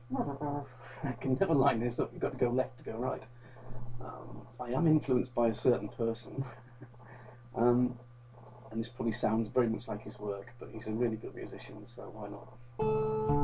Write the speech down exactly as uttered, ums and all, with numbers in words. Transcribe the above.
I can never line this up, you've got to go left to go right. Um, I am influenced by a certain person, um, and this probably sounds very much like his work, but he's a really good musician, so why not?